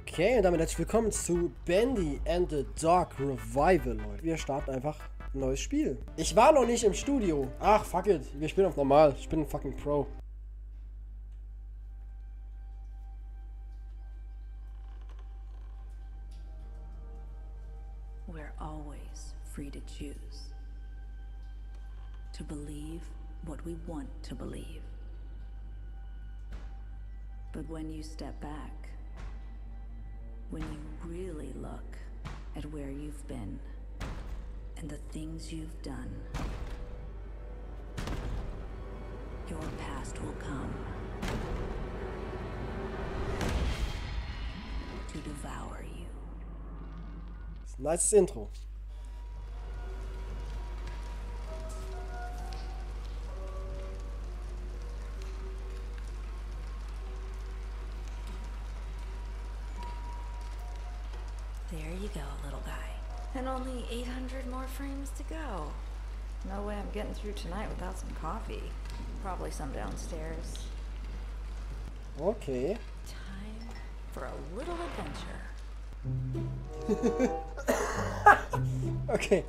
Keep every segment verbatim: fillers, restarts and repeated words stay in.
Okay, und damit herzlich willkommen zu Bendy and the Dog Revival, Leute. Wir starten einfach ein neues Spiel. Ich war noch nicht im Studio. Ach, fuck it. Wir spielen auf normal. Ich bin ein fucking Pro. We're always free to choose. To believe what we want to believe. But when you step back, when you really look at where you've been and the things you've done, your past will come to devour you. Das ist ein nice Intro. There you go, little guy. And only eight hundred more frames to go. No way I'm getting through tonight without some coffee. Probably some downstairs. Okay. Time for a little adventure. Okay.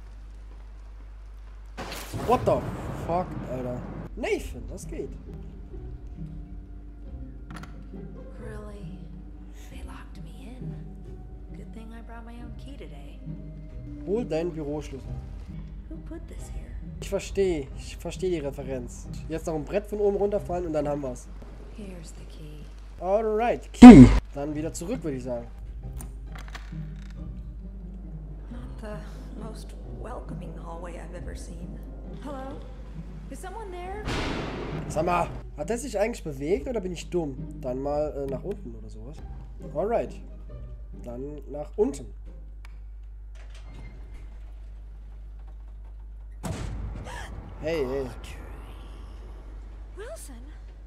What the fuck, Alter? Nathan, was geht? Really? They locked me in. Good thing I brought my own key today. Hol deinen Büroschlüssel. Who put this here? Ich verstehe. Ich verstehe die Referenz. Jetzt noch ein Brett von oben runterfallen und dann haben wir's. Here's the key. Alright. Key. Dann wieder zurück, würde ich sagen. Not the most welcoming hallway I've ever seen. Hello? Is someone there? Sag mal, hat er sich eigentlich bewegt oder bin ich dumm? Dann mal äh, nach unten oder sowas. Alright. Dann nach unten. Hey, hey. Wilson?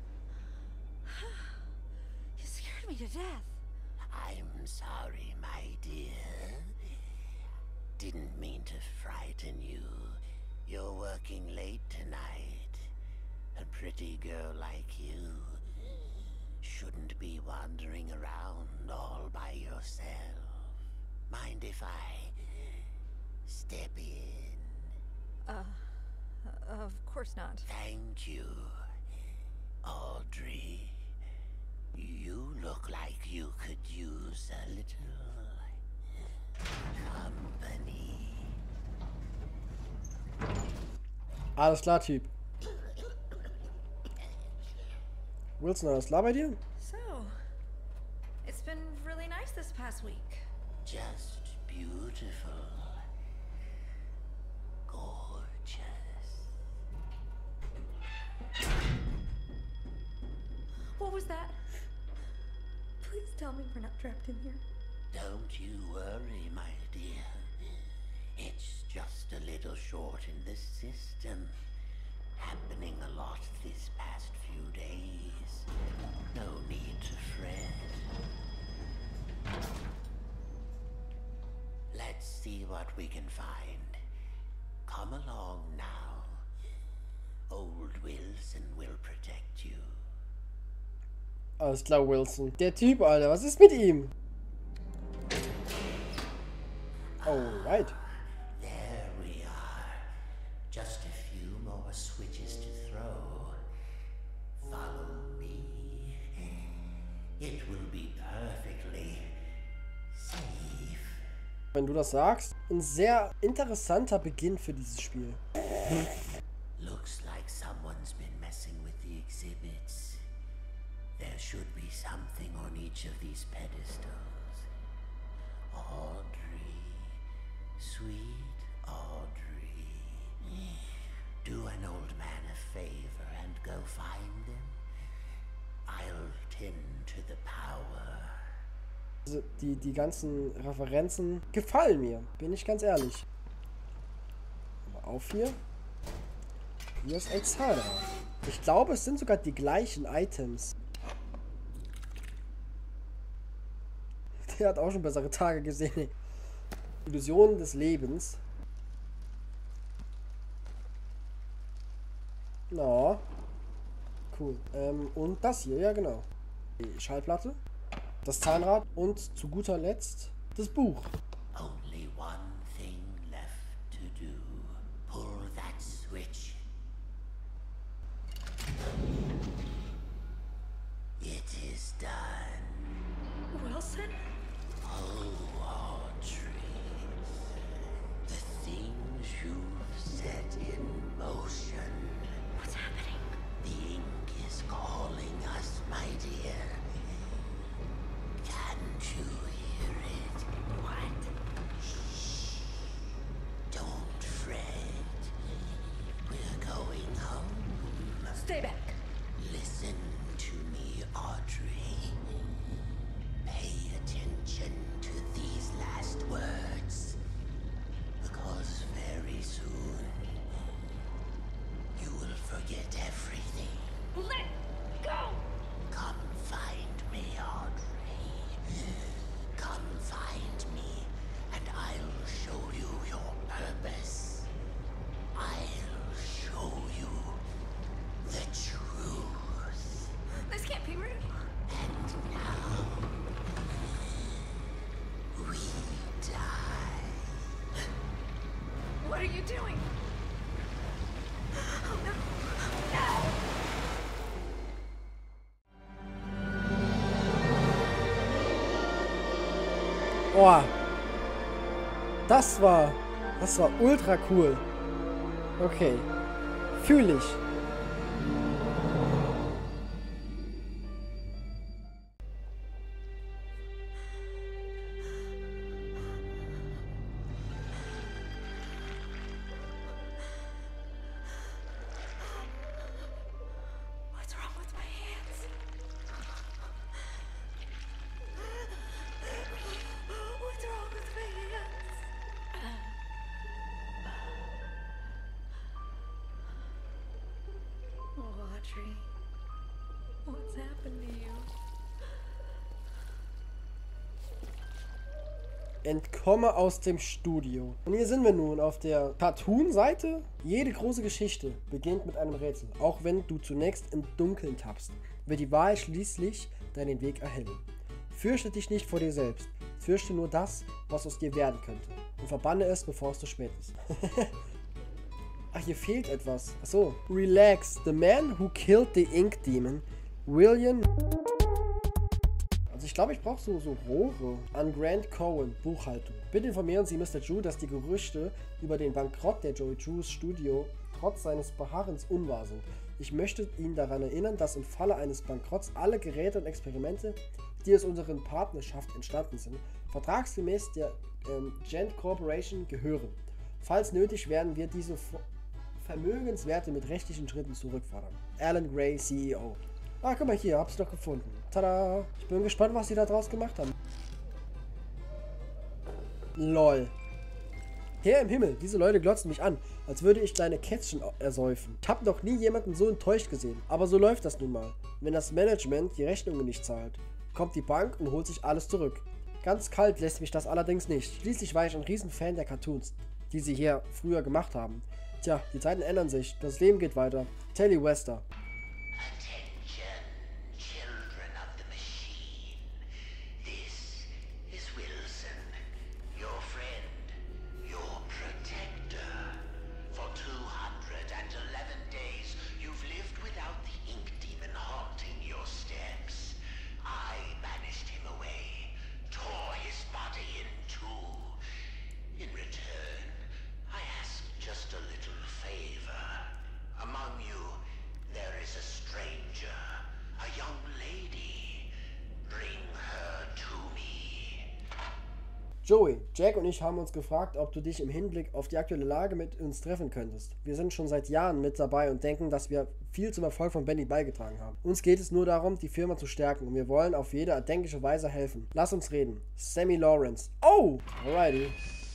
You scared me to death. I'm sorry, my dear. Didn't mean to frighten you. You're working late tonight. A pretty girl like you shouldn't be wandering around all by yourself. Mind if I step in? Uh, of course not. Thank you, Audrey. You look like you could use a little company. Alles klar, Typ. Wilson, alles klar bei dir? So, it's been really nice this past week. Just beautiful. Gorgeous. What was that? Please tell me we're not trapped in here. Don't you worry, my dear. It's just a little short in the system. Happening a lot this past few days. No need to fret. Let's see what we can find. Come along now. Old Wilson will protect you. Alles klar, Wilson. Der Typ, Alter, was ist mit ihm? Alright. There we are. Just a few more switches to throw. Follow me. It will be perfectly safe. Wenn du das sagst, ein sehr interessanter Beginn für dieses Spiel. Looks like someone's been messing with the exhibits. There should be something on each of these pedestals. Audrey. Sweet Audrey. Do an old man a favor and go find them. I'll tend to the power. Also die, die ganzen Referenzen gefallen mir, bin ich ganz ehrlich. Aber auf hier. Hier ist ein Zahnrad. Ich glaube, es sind sogar die gleichen Items. Der hat auch schon bessere Tage gesehen. Illusionen des Lebens. Na. Cool. Ähm, und das hier, ja genau. Die Schallplatte. das Zahnrad und zu guter Letzt das Buch. Only one thing left to do. Pull that switch. It is done. Wilson? Oh, Audrey. The things you've set in motion. What's happening? The ink is calling us, my dear. Can't you hear it? What? Don't fret. We're going home. Stay back. Listen to me, Audrey. Pay attention to these last words. Because very soon, you will forget everything. Let go! Come find me, Audrey. Come find me, and I'll show you your purpose. I'll show you the truth. This can't be real. And now, we die. What are you doing? Oh no. No! Oh, das war, das war ultra cool. Okay, fühle ich. What's wrong with my hands? What's wrong with my hands? Oh, Audrey. What's happened to you? Entkomme aus dem Studio. Und hier sind wir nun auf der Cartoon-Seite. Jede große Geschichte beginnt mit einem Rätsel. Auch wenn du zunächst im Dunkeln tappst, wird die Wahrheit schließlich deinen Weg erhellen. Fürchte dich nicht vor dir selbst. Fürchte nur das, was aus dir werden könnte. Und verbanne es, bevor es zu spät ist. Ach, hier fehlt etwas. Achso. Relax. The man who killed the Ink Demon, William... Also ich glaube, ich brauche so, so Rohre. An Grant Cohen, Buchhaltung. Bitte informieren Sie Mister Chu, dass die Gerüchte über den Bankrott der Joey Chus Studio trotz seines Beharrens unwahr sind. Ich möchte ihn daran erinnern, dass im Falle eines Bankrotts alle Geräte und Experimente, die aus unseren Partnerschaft entstanden sind, vertragsgemäß der ähm, Gent Corporation gehören. Falls nötig, werden wir diese Vermögenswerte mit rechtlichen Schritten zurückfordern. Alan Gray, C E O. Ah, guck mal hier, hab's doch gefunden. Tada! Ich bin gespannt, was sie da draus gemacht haben. LOL. Herr im Himmel, diese Leute glotzen mich an, als würde ich kleine Kätzchen ersäufen. Ich habe noch nie jemanden so enttäuscht gesehen. Aber so läuft das nun mal. Wenn das Management die Rechnungen nicht zahlt, kommt die Bank und holt sich alles zurück. Ganz kalt lässt mich das allerdings nicht. Schließlich war ich ein Riesenfan der Cartoons, die sie hier früher gemacht haben. Tja, die Zeiten ändern sich. Das Leben geht weiter. Telly Wester. Attention, children of the machine. This is Wilson, your friend, your protector. For two hundred eleven days, you've lived without the Ink Demon haunting your steps. I banished him away, tore his body in two. In return, I asked just a little favor. Among you, there is a stranger, a young lady. Bring her to me. Joey, Jack und ich haben uns gefragt, ob du dich im Hinblick auf die aktuelle Lage mit uns treffen könntest. Wir sind schon seit Jahren mit dabei und denken, dass wir viel zum Erfolg von Benny beigetragen haben. Uns geht es nur darum, die Firma zu stärken und wir wollen auf jede erdenkliche Weise helfen. Lass uns reden. Sammy Lawrence. Oh! Alrighty.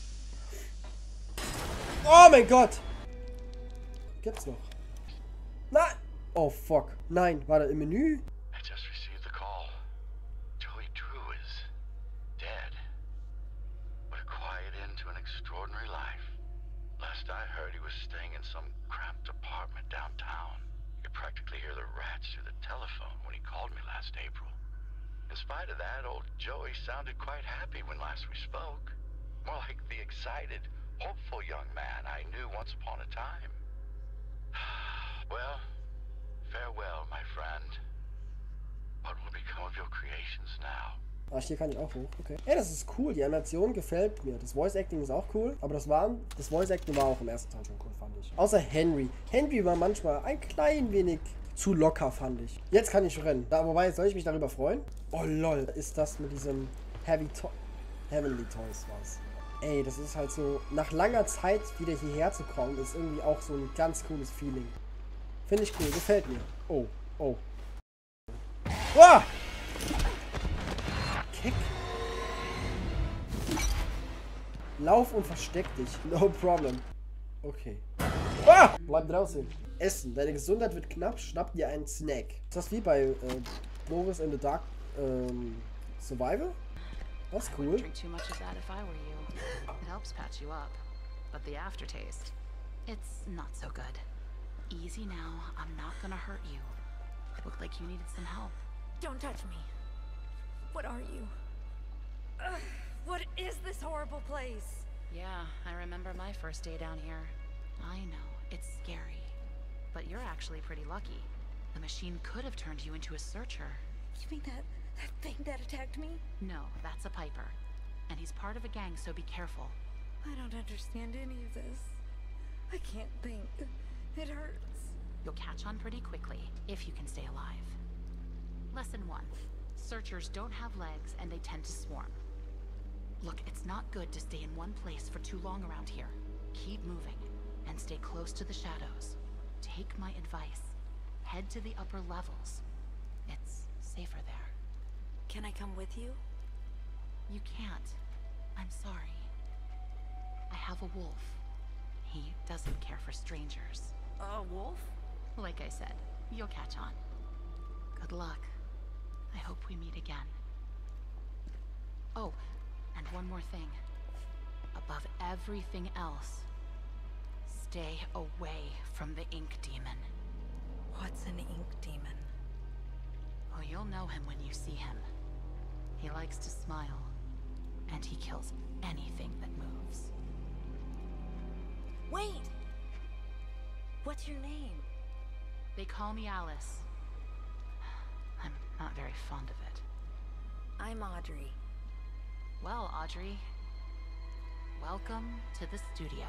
Oh mein Gott! Gibt's noch? Nein! Oh fuck. Nein, war da im Menü? I just received the call. Joey Drew is dead. What a quiet end to an extraordinary life. Last I heard, he was staying in some cramped apartment downtown. You could practically hear the rats through the telephone when he called me last April. In spite of that, old Joey sounded quite happy when last we spoke. More like the excited, hopeful young man I knew once upon a time. Well, farewell, my friend. What will become of your creations now? Ah, hier kann ich auch hoch. Okay. Ey, das ist cool. Die Animation gefällt mir. Das Voice Acting ist auch cool. Aber das war, das Voice Acting war auch im ersten Teil schon cool, fand ich. Außer Henry. Henry war manchmal ein klein wenig zu locker, fand ich. Jetzt kann ich rennen. Da, wobei, soll ich mich darüber freuen? Oh, lol. Ist das mit diesem Heavy to Heavenly Toys was? Ey, das ist halt so, nach langer Zeit wieder hierher zu kommen, ist irgendwie auch so ein ganz cooles Feeling. Finde ich cool. Gefällt mir. Oh, oh. Ah! Kick. Lauf und versteck dich. No problem. Okay. Ah! Bleib draußen. Essen. Deine Gesundheit wird knapp. Schnapp dir einen Snack. Ist das wie bei äh, Boris in the Dark ähm, Survival? Das ist cool. Drink too much of that if I were you. It helps patch you up. But the aftertaste, it's not so good. Easy now. I'm not gonna hurt you. Looked like you needed some help. Don't touch me. What are you? Ugh, what is this horrible place? Yeah, I remember my first day down here. I know, it's scary. But you're actually pretty lucky. The machine could have turned you into a searcher. You mean that, that thing that attacked me? No, that's a Piper. And he's part of a gang, so be careful. I don't understand any of this. I can't think. It hurts. You'll catch on pretty quickly, if you can stay alive. Lesson one. Searchers don't have legs and they tend to swarm. Look, it's not good to stay in one place for too long around here. Keep moving and stay close to the shadows. Take my advice. Head to the upper levels. It's safer there. Can I come with you? You can't. I'm sorry. I have a wolf. He doesn't care for strangers. A wolf? Like I said, you'll catch on. Good luck. I hope we meet again. Oh, and one more thing. Above everything else, stay away from the ink demon. What's an ink demon? Oh, you'll know him when you see him. He likes to smile, and he kills anything that moves. Wait! What's your name? They call me Alice. I'm not very fond of it. I'm Audrey. Well, Audrey, welcome to the studio.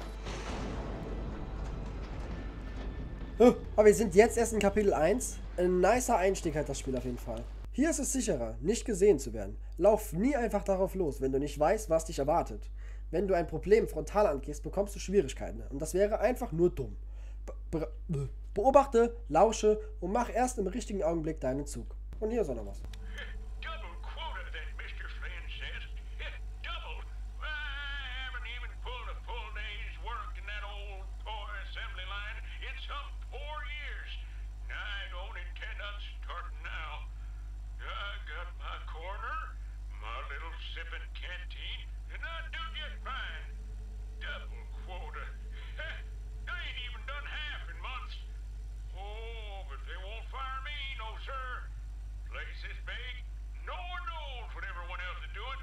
Oh, aber wir sind jetzt erst in Kapitel eins. Ein nicer Einstieg hat das Spiel auf jeden Fall. Hier ist es sicherer, nicht gesehen zu werden. Lauf nie einfach darauf los, wenn du nicht weißt, was dich erwartet. Wenn du ein Problem frontal angehst, bekommst du Schwierigkeiten. Und das wäre einfach nur dumm. Be be beobachte, lausche und mach erst im richtigen Augenblick deinen Zug. Und hier ist auch noch was. Double quota, that Mister Flynn says. Double. I haven't even pulled a full day's work in that old toy assembly line in some four years. I don't intend on starting now. I got my corner, my little sipping canteen, and I do just fine. Double quota. I ain't even done half in months. Oh, but they won't fire me, no sir. Place is big. No one knows what everyone else is doing.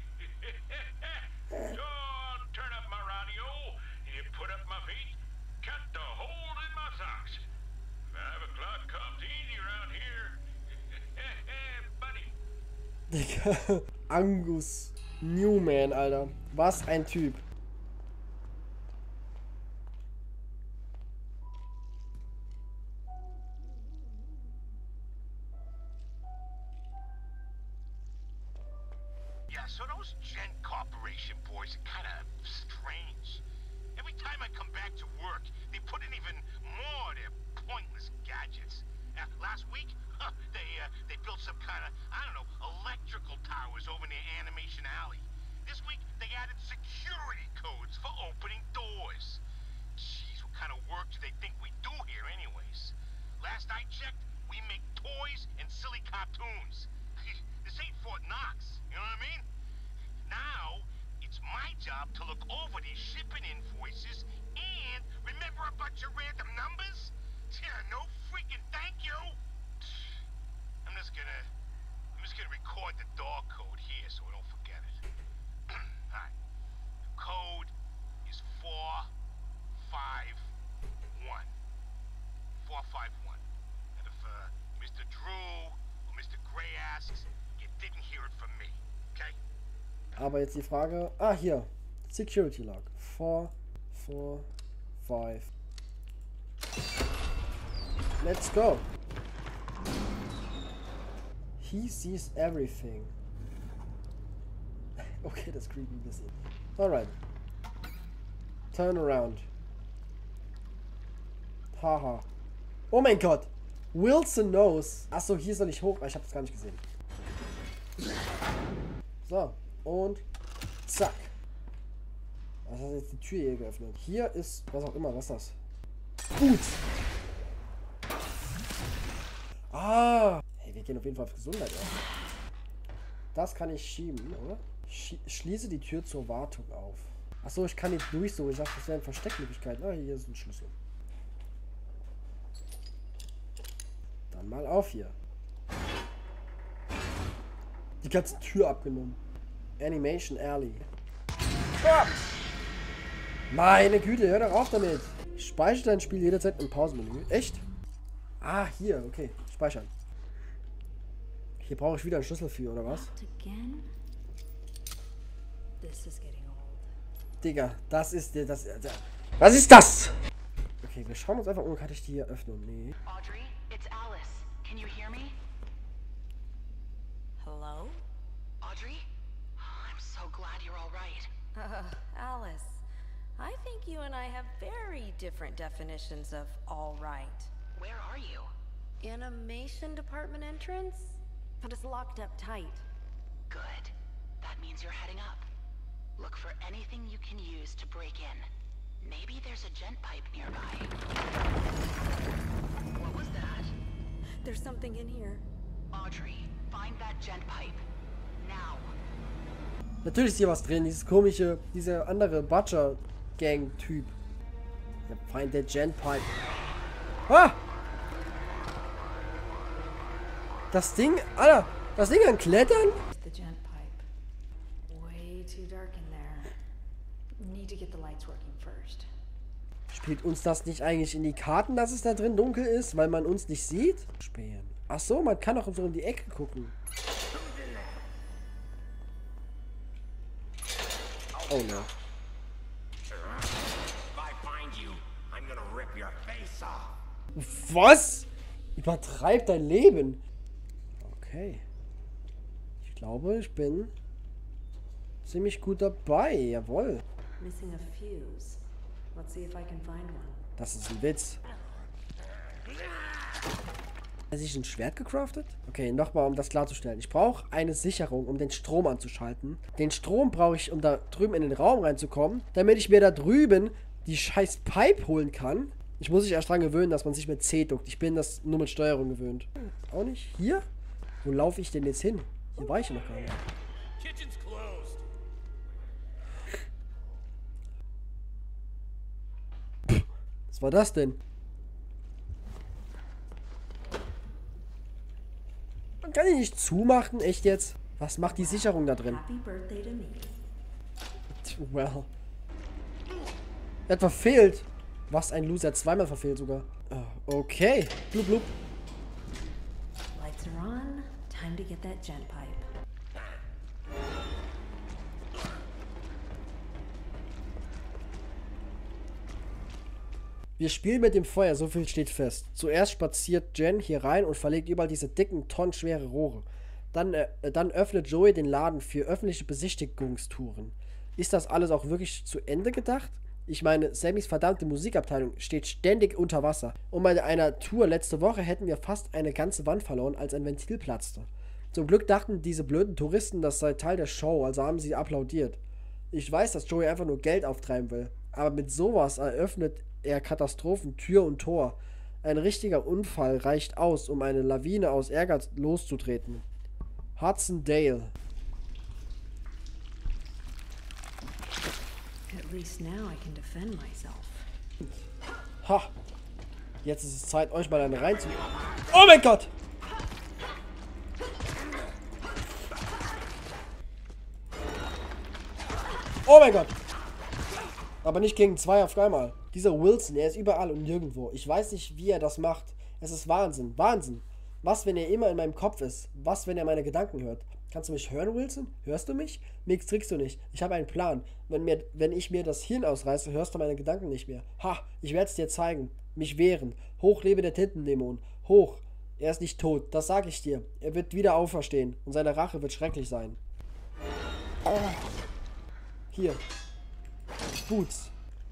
So I'll turn up my radio, you put up my feet, cut the holes in my socks. Five o'clock comes easy around here. Buddy. Digga. Angus Newman, Alter. Was ein Typ. Yeah, so those Gent Corporation boys are kind of strange. Every time I come back to work, they put in even more of their pointless gadgets. Uh, last week, huh, they uh, they built some kind of, I don't know, electrical towers over near Animation Alley. This week, they added security codes for opening doors. Jeez, what kind of work do they think we do here anyways? Last I checked, we make toys and silly cartoons. This ain't Fort Knox, you know what I mean? Now, it's my job to look over these shipping invoices and remember a bunch of random numbers? Yeah, no freaking thank you. Aber jetzt die Frage... Ah, hier. Security Lock. four, four, five. Let's go. He sees everything. Okay, das creepy ein bisschen. Alright. Turn around. Haha. Oh mein Gott. Wilson knows. Achso, hier soll ich hoch. Ich hab's gar nicht gesehen. So. Und zack. Was hat jetzt die Tür hier geöffnet? Hier ist, was auch immer, was ist das? Gut. Ah. Hey, wir gehen auf jeden Fall auf Gesundheit. Ja. Das kann ich schieben, oder? Schie schließe die Tür zur Wartung auf. Achso, ich kann nicht durch so. Ich dachte, das wären Versteckmöglichkeiten. Ah, hier ist ein Schlüssel. Dann mal auf hier. Die ganze Tür abgenommen. Animation Alley. Ah! Meine Güte, hör doch auf damit. Speichere dein Spiel jederzeit im Pausenmenü. Echt? Ah, hier, okay. Speichern. Hier brauche ich wieder einen Schlüssel für, oder was? Digga, das ist der, das, das. Was ist das? Okay, wir schauen uns einfach um. Kann ich die hier öffnen? Nee. Audrey, it's Alice. Can you hear me? Hello? Audrey? I'm so glad you're all right. Uh, Alice, I think you and I have very different definitions of all right. Where are you? Animation department entrance? But it's locked up tight. Good. That means you're heading up. Look for anything you can use to break in. Maybe there's a gent pipe nearby. What was that? There's something in here. Audrey, find that gent pipe. Now. Natürlich ist hier was drin. Dieses komische, dieser andere Butcher-Gang-Typ. Ja, find the gent pipe. Ah! Das Ding, Alter, das Ding an Klettern? The gent pipe. Way too dark in there. Need to get the lights working first. Spielt uns das nicht eigentlich in die Karten, dass es da drin dunkel ist, weil man uns nicht sieht? Spähen. Ach so, man kann auch so um die Ecke gucken. Oh no. Was? Übertreib dein Leben. Okay. Ich glaube, ich bin ziemlich gut dabei. Jawohl. Missing a fuse. Let's see if I can find one. Das ist ein Witz. Hat sich ein Schwert gecraftet? Okay, nochmal, um das klarzustellen. Ich brauche eine Sicherung, um den Strom anzuschalten. Den Strom brauche ich, um da drüben in den Raum reinzukommen, damit ich mir da drüben die scheiß Pipe holen kann. Ich muss mich erst dran gewöhnen, dass man sich mit C duckt. Ich bin das nur mit Steuerung gewöhnt. Auch nicht? Hier? Wo laufe ich denn jetzt hin? Hier war ich noch gar nicht. Was war das denn? Man kann die nicht zumachen, echt jetzt? Was macht die Sicherung da drin? Happy birthday to me. Well. Er hat verfehlt. Was ein Loser, zweimal verfehlt sogar. Okay. Blub, blub. Lights are on. Time to get that gent pipe. Wir spielen mit dem Feuer, so viel steht fest. Zuerst spaziert Jen hier rein und verlegt überall diese dicken, tonnenschwere Rohre. Dann, äh, dann öffnet Joey den Laden für öffentliche Besichtigungstouren. Ist das alles auch wirklich zu Ende gedacht? Ich meine, Sammys verdammte Musikabteilung steht ständig unter Wasser. Und bei einer Tour letzte Woche hätten wir fast eine ganze Wand verloren, als ein Ventil platzte. Zum Glück dachten diese blöden Touristen, das sei Teil der Show, also haben sie applaudiert. Ich weiß, dass Joey einfach nur Geld auftreiben will. Aber mit sowas eröffnet er Katastrophen Tür und Tor. Ein richtiger Unfall reicht aus, um eine Lawine aus Ärger loszutreten. Hudson Dale. At least now I can defend myself. Ha! Jetzt ist es Zeit, euch mal eine reinzu... Oh mein Gott! Oh mein Gott! Aber nicht gegen zwei auf einmal. Dieser Wilson, er ist überall und nirgendwo. Ich weiß nicht, wie er das macht. Es ist Wahnsinn. Wahnsinn. Was, wenn er immer in meinem Kopf ist? Was, wenn er meine Gedanken hört? Kannst du mich hören, Wilson? Hörst du mich? Mix trickst du nicht. Ich habe einen Plan. Wenn, mir, wenn ich mir das Hirn ausreiße, hörst du meine Gedanken nicht mehr. Ha, ich werde es dir zeigen. Mich wehren. Hoch lebe der Tintendämon. Hoch. Er ist nicht tot, das sage ich dir. Er wird wieder auferstehen und seine Rache wird schrecklich sein. Oh. Hier. Boots.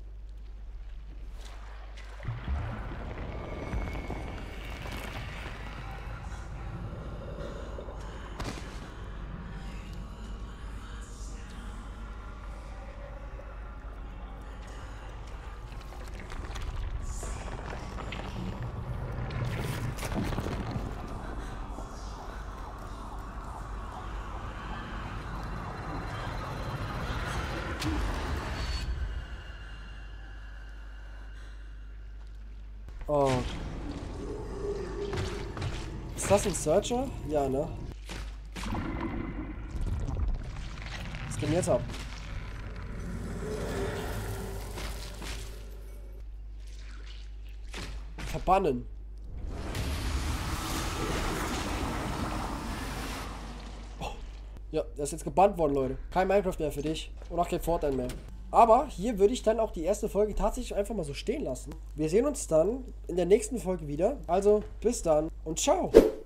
Oh. Ist das ein Searcher? Ja, ne? Was geht denn jetzt ab? Verbannen. Oh. Ja, der ist jetzt gebannt worden, Leute. Kein Minecraft mehr für dich. Und auch kein Fortnite mehr. Aber hier würde ich dann auch die erste Folge tatsächlich einfach mal so stehen lassen. Wir sehen uns dann in der nächsten Folge wieder. Also bis dann und ciao.